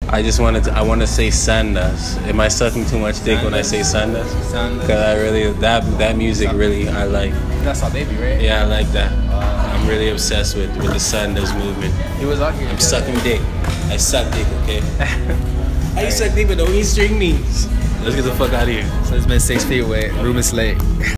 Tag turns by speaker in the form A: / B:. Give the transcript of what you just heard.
A: I want to say Sandas. Am I sucking too much dick when I say Sandas? Because I really, that music really, I like.
B: That's Sahbabbii, right?
A: Yeah, I like that. I'm really obsessed with the Sandas movement.
B: He was out here.
A: I'm sucking dick. I suck dick, okay? I suck dick, but don't eat string meats. Let's get the fuck out of here.
B: So it's been 6 feet with Rubenslikk.